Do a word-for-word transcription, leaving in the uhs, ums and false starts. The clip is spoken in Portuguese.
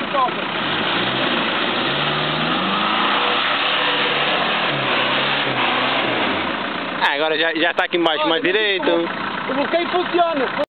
Ah, agora já, já está aqui embaixo mais direito. O bloqueio funciona.